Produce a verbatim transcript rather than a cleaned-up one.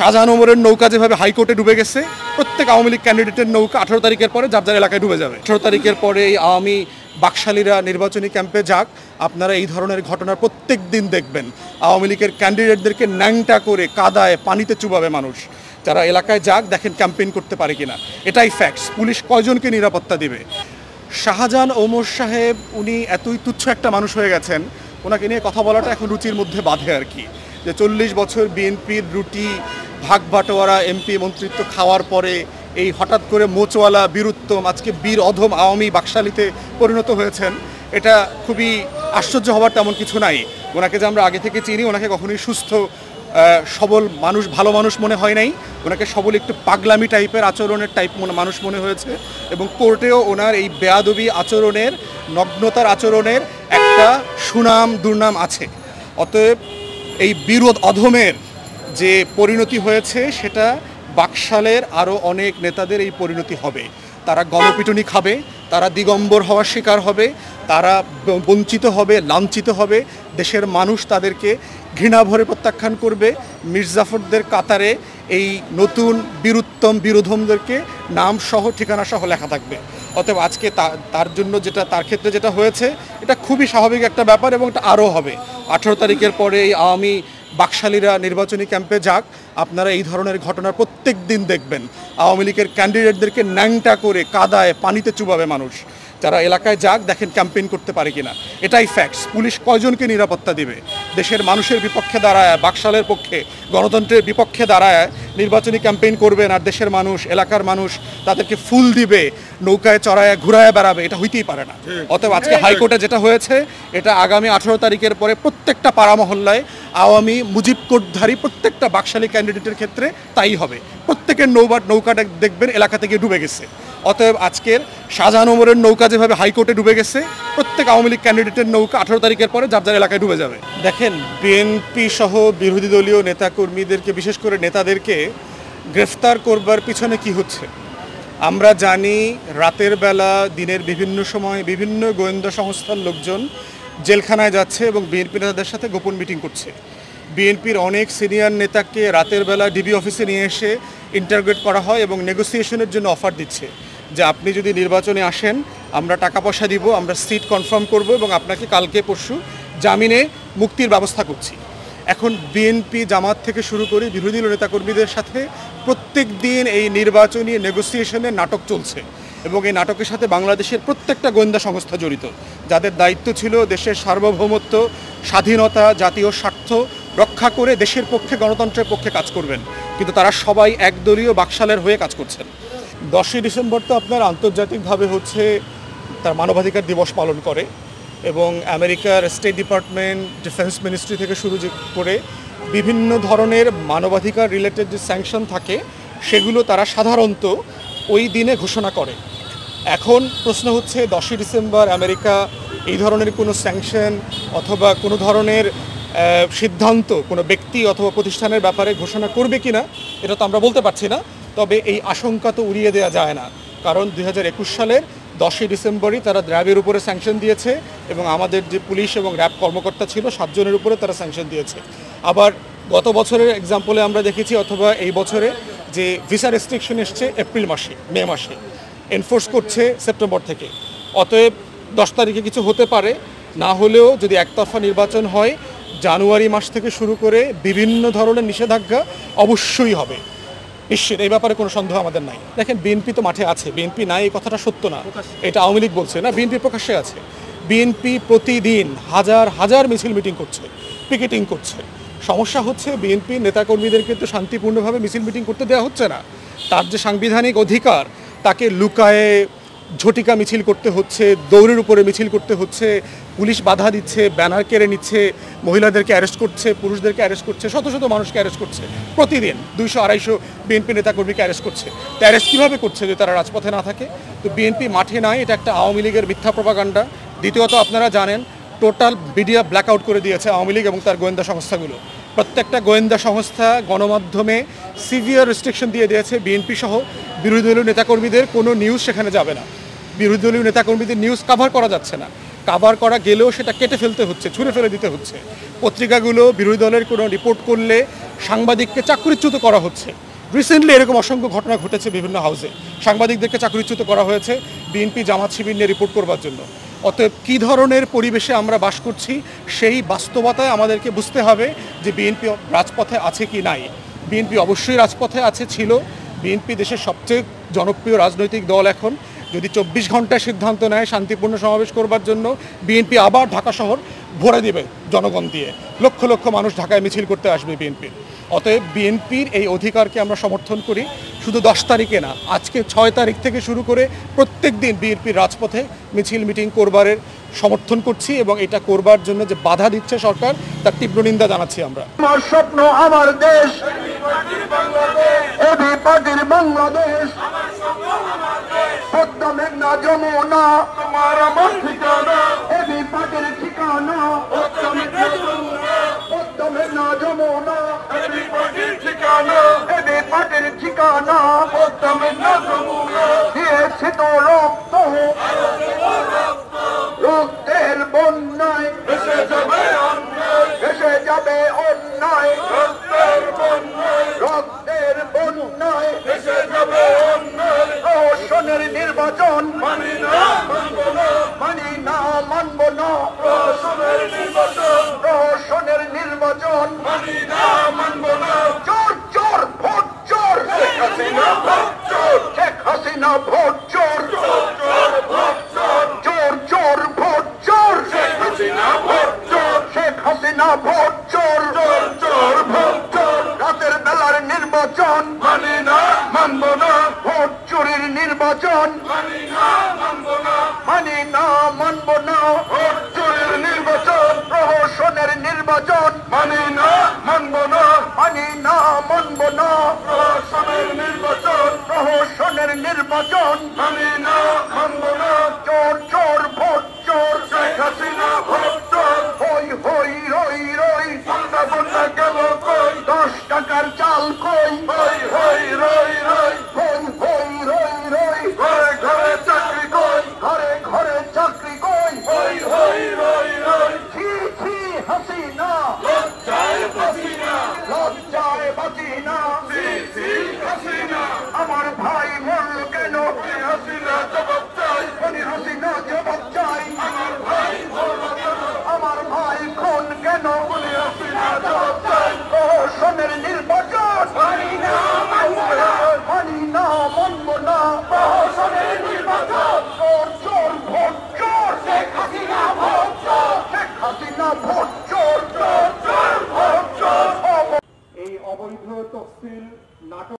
শাহজাহান ওমরের নৌকা যেভাবে হাইকোর্টে ডুবে গেছে, প্রত্যেক আওয়ামী লীগ ক্যান্ডিডেটের নৌকা আঠারো তারিখের পরে যার যার এলাকায় ডুবে যাবে। আঠারো তারিখের পরে এই আওয়ামী বাকশালীরা নির্বাচনী ক্যাম্পে যাক, আপনারা এই ধরনের ঘটনার প্রত্যেক দিন দেখবেন। আওয়ামী লীগের ক্যান্ডিডেটদেরকে ন্যাংটা করে কাদায় পানিতে চুবাবে মানুষ। যারা এলাকায় যাক, দেখেন ক্যাম্পেইন করতে পারে কিনা। এটাই ফ্যাক্টস। পুলিশ কয়জনকে নিরাপত্তা দিবে? শাহজাহান ওমর সাহেব উনি এতই তুচ্ছ একটা মানুষ হয়ে গেছেন, ওনাকে নিয়ে কথা বলাটা এখন রুচির মধ্যে বাঁধে আর কি। যে চল্লিশ বছর বিএনপির রুটি ভাগ বাটোয়ারা এমপি মন্ত্রিত্ব খাওয়ার পরে এই হঠাৎ করে মোচওয়ালা বীরুত্তম আজকে বীর অধম আওয়ামী বাকশালীতে পরিণত হয়েছেন, এটা খুবই আশ্চর্য হওয়ার তেমন কিছু নাই। ওনাকে যে আমরা আগে থেকে চিনি, ওনাকে কখনোই সুস্থ সবল মানুষ, ভালো মানুষ মনে হয় নাই। ওনাকে সবল একটু পাগলামি টাইপের আচরণের টাইপ মানুষ মনে হয়েছে, এবং কোর্টেও ওনার এই বেয়াদবি আচরণের, নগ্নতার আচরণের একটা সুনাম দুর্নাম আছে। অতএব এই বিরোধ অধমের যে পরিণতি হয়েছে, সেটা বাকশালের আরও অনেক নেতাদের এই পরিণতি হবে। তারা গণপিটুনি খাবে, তারা দিগম্বর হওয়ার শিকার হবে, তারা বঞ্চিত হবে, লাঞ্ছিত হবে। দেশের মানুষ তাদেরকে ঘৃণা ভরে প্রত্যাখ্যান করবে। মির্জাফরদের কাতারে এই নতুন বীরুত্তম বিরোধমদেরকে নাম সহ ঠিকানা সহ লেখা থাকবে। অতএব আজকে তার জন্য যেটা, তার ক্ষেত্রে যেটা হয়েছে, এটা খুবই স্বাভাবিক একটা ব্যাপার, এবং এটা আরও হবে। আঠারো তারিখের পরে এই আওয়ামী বাকশালীরা নির্বাচনী ক্যাম্পে যাক, আপনারা এই ধরনের ঘটনার প্রত্যেক দিন দেখবেন। আওয়ামী লীগের ক্যান্ডিডেটদেরকে ন্যাংটা করে কাদায় পানিতে চুবাবে মানুষ। যারা এলাকায় যাক, দেখেন ক্যাম্পেইন করতে পারে কিনা। এটাই ফ্যাক্টস। পুলিশ কয়জনকে নিরাপত্তা দিবে? দেশের মানুষের বিপক্ষে দাঁড়ায়, বাকশালের পক্ষে, গণতন্ত্রের বিপক্ষে দাঁড়ায় নির্বাচনী ক্যাম্পেইন করবেন, আর দেশের মানুষ, এলাকার মানুষ তাদেরকে ফুল দিবে, নৌকায় চড়ায় ঘুরায় বেড়াবে, এটা হইতেই পারে না। অতএব আজকে হাইকোর্টে যেটা হয়েছে, এটা আগামী আঠারো তারিখের পরে প্রত্যেকটা পাড়া মহল্লায় আওয়ামী মুজিব কোটধারী প্রত্যেকটা বাকশালী ক্যান্ডিডেটের ক্ষেত্রে তাই হবে। প্রত্যেকের নৌবা নৌকাটা দেখবেন এলাকা থেকে ডুবে গেছে। অতএব আজকের শাহজাহান ওমরের নৌকা যেভাবে হাইকোর্টে ডুবে গেছে, প্রত্যেক আওয়ামী লীগ ক্যান্ডিডেটের নৌকা আঠারো তারিখের পরে যার যার এলাকায় ডুবে যাবে। দেখেন, বিএনপি সহ বিরোধী দলীয় নেতাকর্মীদেরকে, বিশেষ করে নেতাদেরকে গ্রেফতার করবার পিছনে কি হচ্ছে আমরা জানি। রাতের বেলা, দিনের বিভিন্ন সময় বিভিন্ন গোয়েন্দা সংস্থার লোকজন জেলখানায় যাচ্ছে এবং বিএনপি নেতাদের সাথে গোপন মিটিং করছে। বিএনপির অনেক সিনিয়র নেতাকে রাতের বেলা ডিবি অফিসে নিয়ে এসে ইন্টারোগেট করা হয় এবং নেগোসিয়েশনের জন্য অফার দিচ্ছে যে আপনি যদি নির্বাচনে আসেন, আমরা টাকা পয়সা দিব, আমরা সিট কনফার্ম করব এবং আপনাকে কালকে পরশু জামিনে মুক্তির ব্যবস্থা করছি। এখন বিএনপি, জামাত থেকে শুরু করে বিরোধী নেতাকর্মীদের সাথে প্রত্যেক দিন এই নির্বাচনী নেগোসিয়েশনের নাটক চলছে, এবং এই নাটকের সাথে বাংলাদেশের প্রত্যেকটা গোয়েন্দা সংস্থা জড়িত, যাদের দায়িত্ব ছিল দেশের সার্বভৌমত্ব, স্বাধীনতা, জাতীয় স্বার্থ রক্ষা করে দেশের পক্ষে, গণতন্ত্রের পক্ষে কাজ করবেন। কিন্তু তারা সবাই একদলীয় বাকশালের হয়ে কাজ করছেন। দশই ডিসেম্বর তো আপনার আন্তর্জাতিকভাবে হচ্ছে তার মানবাধিকার দিবস পালন করে, এবং আমেরিকার স্টেট ডিপার্টমেন্ট, ডিফেন্স মিনিস্ট্রি থেকে শুরু করে বিভিন্ন ধরনের মানবাধিকার রিলেটেড যে স্যাংশন থাকে, সেগুলো তারা সাধারণত ওই দিনে ঘোষণা করে। এখন প্রশ্ন হচ্ছে, দশই ডিসেম্বর আমেরিকা এই ধরনের কোনো স্যাংশন অথবা কোনো ধরনের সিদ্ধান্ত কোনো ব্যক্তি অথবা প্রতিষ্ঠানের ব্যাপারে ঘোষণা করবে কিনা, এটা তো আমরা বলতে পারছি না। তবে এই আশঙ্কা তো উড়িয়ে দেওয়া যায় না, কারণ দুই হাজার একুশ সালের দশই ডিসেম্বরই তারা র্যাবের উপরে স্যাংশন দিয়েছে, এবং আমাদের যে পুলিশ এবং র্যাব কর্মকর্তা ছিল সাতজনের উপরে তারা স্যাংশন দিয়েছে। আবার গত বছরের এক্সাম্পলে আমরা দেখেছি, অথবা এই বছরে যে ভিসা রেস্ট্রিকশন এসছে এপ্রিল মাসে, মে মাসে, এনফোর্স করছে সেপ্টেম্বর থেকে। অতএব দশ তারিখে কিছু হতে পারে, না হলেও যদি একতরফা নির্বাচন হয়, জানুয়ারি মাস থেকে শুরু করে বিভিন্ন ধরনের নিষেধাজ্ঞা অবশ্যই হবে, নিশ্চিত। এই ব্যাপারে কোনো সন্দেহ আমাদের নাই। দেখেন, বিএনপি তো মাঠে আছে, বিএনপি নাই এই কথাটা সত্য না, এটা আওয়ামী লীগ বলছে না, বিএনপি প্রকাশ্যে আছে। বিএনপি প্রতিদিন হাজার হাজার মিছিল মিটিং করছে, পিকেটিং করছে। সমস্যা হচ্ছে বিএনপি নেতাকর্মীদেরকে তো শান্তিপূর্ণভাবে মিছিল মিটিং করতে দেওয়া হচ্ছে না। তার যে সাংবিধানিক অধিকার, তাকে লুকায়ে ঝটিকা মিছিল করতে হচ্ছে, দৌড়ের উপরে মিছিল করতে হচ্ছে, পুলিশ বাধা দিচ্ছে, ব্যানার কেড়ে নিচ্ছে, মহিলাদেরকে অ্যারেস্ট করছে, পুরুষদেরকে অ্যারেস্ট করছে, শত শত মানুষকে অ্যারেস্ট করছে। প্রতিদিন দুইশো আড়াইশো বিএনপি নেতাকর্মীকে অ্যারেস্ট করছে। তো অ্যারেস্ট কীভাবে করছে যে তারা রাজপথে না থাকে? তো বিএনপি মাঠে নাই, এটা একটা আওয়ামী লীগের মিথ্যা প্রপাগান্ডা। দ্বিতীয়ত, আপনারা জানেন টোটাল মিডিয়া ব্ল্যাকআউট করে দিয়েছে আওয়ামী লীগ এবং তার গোয়েন্দা সংস্থাগুলো। প্রত্যেকটা গোয়েন্দা সংস্থা, গণমাধ্যমে সিভিয়ার রেস্ট্রিকশন দিয়ে দিয়েছে। বিএনপি সহ বিরোধী দলীয় নেতাকর্মীদের কোনো নিউজ সেখানে যাবে না, বিরোধী দলীয় নেতাকর্মীদের নিউজ কাভার করা যাচ্ছে না। কাভার করা গেলেও সেটা কেটে ফেলতে হচ্ছে, ছুঁড়ে ফেলে দিতে হচ্ছে। পত্রিকাগুলো বিরোধী দলের কোনো রিপোর্ট করলে সাংবাদিককে চাকরিচ্যুত করা হচ্ছে। রিসেন্টলি এরকম অসংখ্য ঘটনা ঘটেছে বিভিন্ন হাউসে, সাংবাদিকদেরকে চাকরিচ্যুত করা হয়েছে বিএনপি জামাত শিবির নিয়ে রিপোর্ট করবার জন্য। অতএব কী ধরনের পরিবেশে আমরা বাস করছি সেই বাস্তবতায় আমাদেরকে বুঝতে হবে যে বিএনপি রাজপথে আছে কি নাই। বিএনপি অবশ্যই রাজপথে আছে, ছিল। বিএনপি দেশের সবচেয়ে জনপ্রিয় রাজনৈতিক দল। এখন যদি চব্বিশ ঘন্টায় সিদ্ধান্ত নেয় শান্তিপূর্ণ সমাবেশ করবার জন্য, বিএনপি আবার ঢাকা শহর ভরে দেবে জনগণ দিয়ে, লক্ষ লক্ষ মানুষ ঢাকায় মিছিল করতে আসবে বিএনপির। অতএব বিএনপির এই অধিকারকে আমরা সমর্থন করি। শুধু দশ তারিখে না, আজকে ছয় তারিখ থেকে শুরু করে প্রত্যেক দিন বিএনপির রাজপথে মিছিল মিটিং করবারের সমর্থন করছি এবং এটা করবার জন্য যে বাধা দিচ্ছে সরকার, তার তীব্র নিন্দা জানাচ্ছি আমরা। আমার স্বপ্ন আমার দেশ, এবি পার্টির বাংলাদেশ, পদ্মা মেঘনা যমুনা তোমার আমার ঠিকানা, এবি পার্টির ঠিকানা, পদ্মা মেঘনা যমুনা এবি পার্টির ঠিকানা, এবি পার্টির ঠিকানা, পদ্মা মেঘনা যমুনা। দিয়েছি তো রক্ত, রক্তের বন্যায় এসে যাবে অন্যায়, এসে যাবে অন্যায়, রক্তের বন্যায়, রক্তের বন্যায় এসে যাবে অন্যায়। প্রহসনের নির্বাচন মানি না মানব না, মানি না মানব না, প্রহসনের নির্বাচন, প্রহসনের নির্বাচন মানি না মানব না। চোর চোর ভোট চোর, শেখ হাসিনা ভোট চোর, শেখ হাসিনা ভোট চোর, চোর চোর ভোট চোর, চোর চোর ভোট চোর, শেখ হাসিনা ভোট চোর, শেখ হাসিনা ভোট চোর, চোর চোর ভোট চোর। রাতের বেলার নির্বাচন মানি না মানব না, ভোট চোরের নির্বাচন মানি না মানব না, মানি না মানব না, ভোট চোরের নির্বাচন, প্রহসনের নির্বাচন মানি না মানব না, মানি না মানব না, প্রহসনের নির্বাচন, প্রহসনের নির্বাচন মানি না মানব না। চোর চোর ভোট চোর, শেখ হাসিনা ভোট চোর। হই হই রই রই, বন্যা বন্যা গেল কই, দশ টাকার চাল কই, হই হই রই রই, হই হই রই রই, ঘরে ঘরে চাকরি কই, ঘরে ঘরে চাকরি কই, হই হই রই রই। ছি ছি হাসিনা, লজ্জায় বাঁচি না, লজ্জায় বাঁচি না, ছি ছি হাসিনা। আমার ভাই মরল কেন, হাসিনা জবাব চাই, হাসিনা জবাব চাই। আমার ভাই মরল কেন, আমার ভাই খুন কেন, হাসিনা জবাব চাই। প্রহসনের নির্বাচন মানি না মানব না, মানি না মানব না, প্রহসনের নির্বাচন, চোর চোর ভোট চোর, শেখ হাসিনা ভোট চোর, শেখ হাসিনা ভোট চোর, চোর চোর ভোট চোর। এই অবৈধ তফসিল নাটক